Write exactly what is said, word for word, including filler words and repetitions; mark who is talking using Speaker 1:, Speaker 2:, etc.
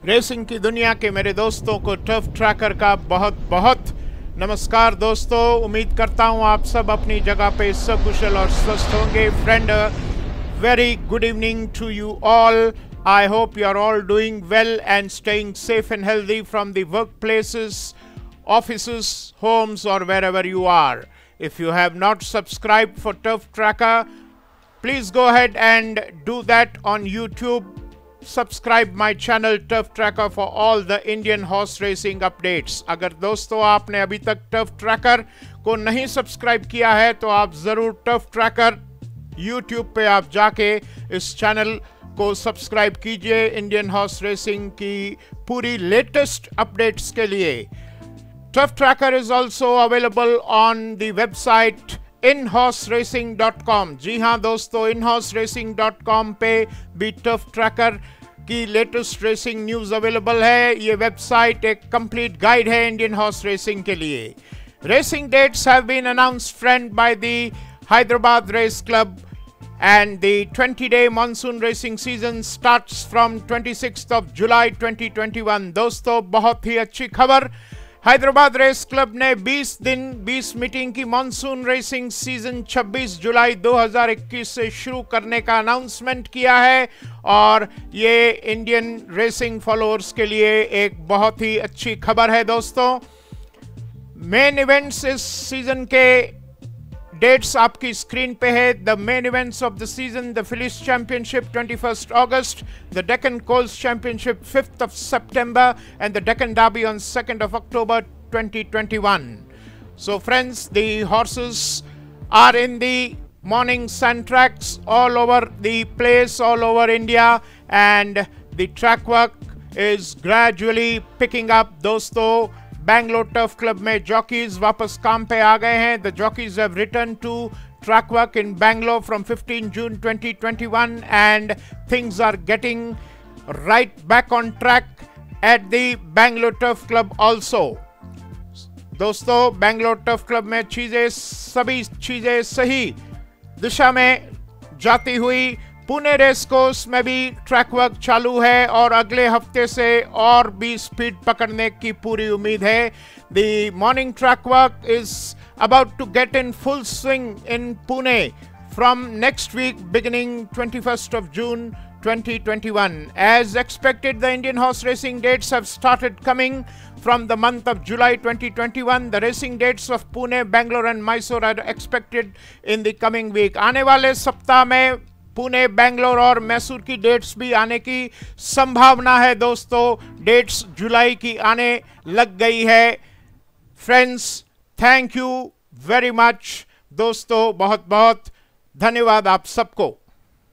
Speaker 1: Racing की दुनिया के मेरे दोस्तों को टफ ट्रैकर का बहुत बहुत नमस्कार दोस्तों। उम्मीद करता हूं आप सब अपनी जगह पे सकुशल और स्वस्थ होंगे। Friend, very good evening to you all. I hope you are all doing well and staying safe and healthy from the workplaces, offices, homes or wherever you are. If you have not subscribed for Turf Tracker, please go ahead and do that on YouTube. Subscribe my channel Turf Tracker for all the Indian horse racing updates. अगर दोस्तों आपने अभी तक Turf Tracker को नहीं subscribe किया है तो आप ज़रूर Turf Tracker YouTube पे आप जाके इस चैनल को सब्सक्राइब कीजिए इंडियन हॉर्स रेसिंग की पूरी लेटेस्ट अपडेट्स के लिए. Turf Tracker is also available on the website in horse racing dot com. जी हाँ दोस्तों, in horse racing dot com पे भी Turf Tracker की लेटेस्ट रेसिंग न्यूज़ अवेलेबल है. ये वेबसाइट एक कंप्लीट गाइड है इंडियन हॉर्स रेसिंग के लिए. Racing dates have been announced friend by the Hyderabad race club and the twenty-day monsoon racing season starts from twenty-sixth of July twenty twenty-one. दोस्तों बहुत ही अच्छी खबर, हैदराबाद रेस क्लब ने बीस दिन बीस मीटिंग की मॉनसून रेसिंग सीजन छब्बीस जुलाई दो हज़ार इक्कीस से शुरू करने का अनाउंसमेंट किया है और ये इंडियन रेसिंग फॉलोअर्स के लिए एक बहुत ही अच्छी खबर है. दोस्तों, मेन इवेंट्स इस सीजन के डेट्स आपकी स्क्रीन पे है. The main events of the season: the Phillis championship twenty-first August, the Deccan colts championship fifth of September and the Deccan Derby on second of October twenty twenty-one. So friends, the horses are in the morning sun tracks all over the place, all over India, and the track work is gradually picking up. दोस्तों, Bangalore turf club में jockeys वापस काम पे आ गए हैं. The jockeys have return to track work in Bangalore from fifteenth June twenty twenty-one and things are getting right back on track at the Bangalore Turf Club also. दोस्तों, Bangalore turf club में चीजें सभी चीजें सही दिशा में जाती हुई पुणे रेस कोर्स में भी ट्रैक वर्क चालू है और अगले हफ्ते से और भी स्पीड पकड़ने की पूरी उम्मीद है. The morning track work is about to get in full swing in Pune from next week beginning twenty-first of June twenty twenty-one. As expected, the Indian horse racing dates have started coming from the month of July twenty twenty-one. The racing dates of Pune, Bangalore and Mysore are expected in the coming week. आने वाले सप्ताह में पुणे, बेंगलोर और मैसूर की dates भी आने की संभावना है. दोस्तों, डेट्स जुलाई की आने लग गई है. Friends, thank you very much. दोस्तों, बहुत बहुत धन्यवाद आप सबको.